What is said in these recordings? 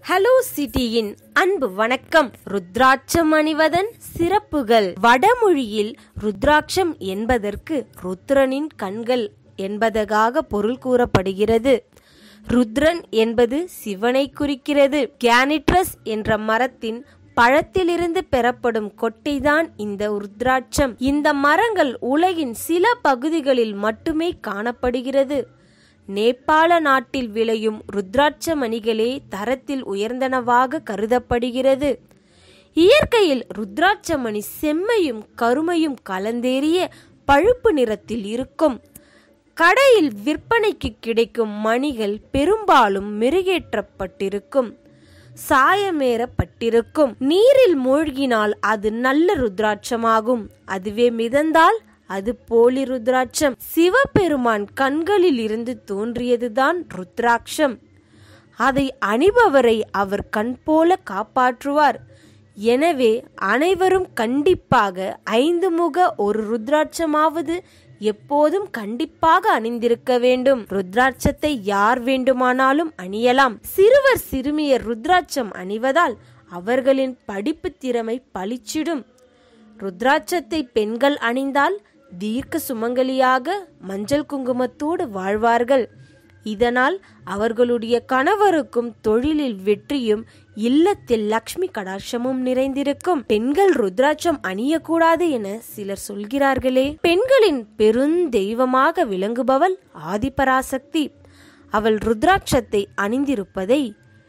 Hello சிட்டியின் அன்பு வணக்கம். ருத்ராட்சம் அணிவதன் சிறப்புகள். வடமொழியில் ருத்ராட்சம் என்பதற்கு ருத்ரனின் கண்கள் என்பதாக பொருள் கூறப்படுகிறது. ருத்ரன் என்பது சிவனை குறிக்கிறது. ganitrus என்ற மரத்தின் பழத்திலிருந்து பெறப்படும் கொட்டைதான் இந்த ருத்ராட்சம். இந்த மரங்கள் உலகின் சில பகுதிகளில் மட்டுமே காணப்படுகிறது. நேபாள நாட்டில் விளையும் ருத்ராட்ச மணிகளே தரத்தில் உயர்ந்தனவாக கருதப்படுகிறது. இயற்கையில் ருத்ராட்ச மணி செம்மையும் கருமையும் கலந்தேறிய பழுப்பு நிறத்தில் இருக்கும். கடையில் விற்பனைக்கு கிடைக்கும் மணிகள் பெரும்பாலும் மெருகேற்றப்பட்டிருக்கும், சாயமேறப்பட்டிருக்கும். நீரில் மூழ்கினால் அது நல்ல ருத்ராட்சமாகும். அதுவே மிதந்தால் அது போலி ருத்ராட்சம். சிவபெருமான் கண்களில் இருந்து தோன்றியதுதான் ருத்ராட்சம். அதை அணிபவரை அவர் கண் போல காப்பாற்றுவார். எனவே அனைவரும் கண்டிப்பாக 5 முக ஒரு ருத்ராட்சமாவது எப்போதும் கண்டிப்பாக அணிந்திருக்க வேண்டும். ருத்ராட்சத்தை யார் வேண்டுமானாலும் அணியலாம். சிறுவர் சிறுமியர் ருத்ராட்சம் அணிவதால் அவர்களின் படிப்பு திறமை பளிச்சிடும். ருத்ராட்சத்தை பெண்கள் அணிந்தால் தீர்க்க சுமங்கலியாக மஞ்சள் குங்குமத்தோடு வாழ்வார்கள். இதனால் அவர்களுடைய கணவருக்கும் தொழிலில் வெற்றியும் இல்லத்தில் லக்ஷ்மி கடாட்சமும் நிறைந்திருக்கும். பெண்கள் ருத்ராட்சம் அணியக்கூடாது என சிலர் சொல்கிறார்களே. பெண்களின் பெருந்தெய்வமாக விளங்குபவள் ஆதிபராசக்தி. அவள் ருத்ராட்சத்தை அணிந்திருப்பதை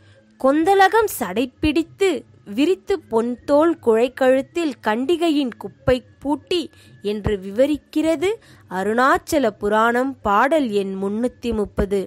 கொந்தலகம் சடைப்பிடித்து விரித்து பொன்தோல் குழைக்கழுத்தில் கண்டிகையின் குப்பை பூட்டி என்று விவரிக்கிறது அருணாச்சல புராணம் பாடல் எண் 330.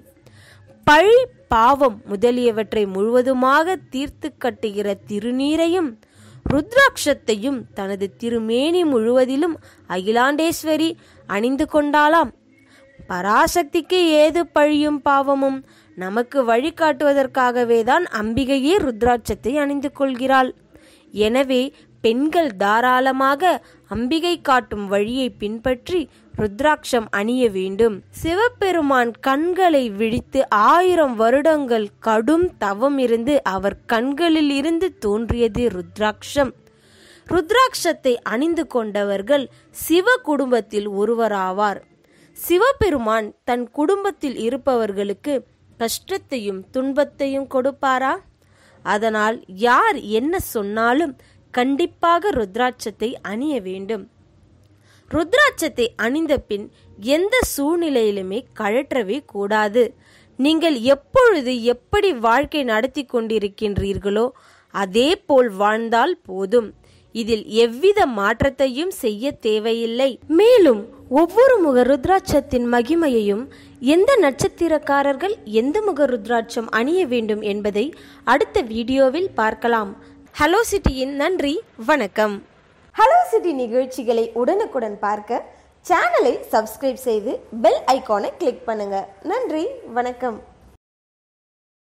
பழி பாவம் முதலியவற்றை முழுவதுமாக தீர்த்து கட்டுகிற திருநீரையும் ருத்ராட்சத்தையும் தனது திருமேனி முழுவதிலும் அகிலாண்டேஸ்வரி அணிந்து கொண்டாளாம். பராசக்திக்கு ஏது பழியும் பாவமும்? நமக்கு வழிகாட்டுவதற்காகவே தான் அம்பிகையே ருத்ராட்சத்தை அணிந்து கொள்கிறாள். எனவே பெண்கள் தாராளமாக அம்பிகை காட்டும் வழியை பின்பற்றி ருத்ராட்சம் அணிய வேண்டும். சிவபெருமான் கண்களை விழித்து 1000 வருடங்கள் கடும் தவம் இருந்து அவர் கண்களில் இருந்து தோன்றியது ருத்ராட்சம். ருத்ராட்சத்தை அணிந்து கொண்டவர்கள் சிவ குடும்பத்தில் ஒருவராவார். சிவபெருமான் தன் குடும்பத்தில் இருப்பவர்களுக்கு கஷ்டத்தையும் துன்பத்தையும் கொடுப்பாரா? அதனால் யார் என்ன சொன்னாலும் கண்டிப்பாக ருத்ராட்சத்தை அணிய வேண்டும். ருத்ராட்சத்தை அணிந்த பின் எந்த சூழ்நிலையிலுமே கழற்றவே கூடாது. நீங்கள் எப்பொழுது எப்படி வாழ்க்கை நடத்தி கொண்டிருக்கின்றீர்களோ அதே போல் வாழ்ந்தால் போதும். இதில் எவ்வித மாற்றத்தையும் செய்ய தேவையில்லை. மேலும் ஒவ்வொரு முக ருத்ராட்சத்தின் மகிமையையும், எந்த நட்சத்திரக்காரர்கள் எந்த முக ருத்ராட்சம் அணிய வேண்டும் என்பதை அடுத்த வீடியோவில் பார்க்கலாம். ஹலோ சிட்டியின் நன்றி, வணக்கம். ஹலோ சிட்டி நிகழ்ச்சிகளை உடனுக்குடன் பார்க்க சேனலை சப்ஸ்கிரைப் செய்து பெல் ஐகானை கிளிக் பண்ணுங்க. நன்றி, வணக்கம்.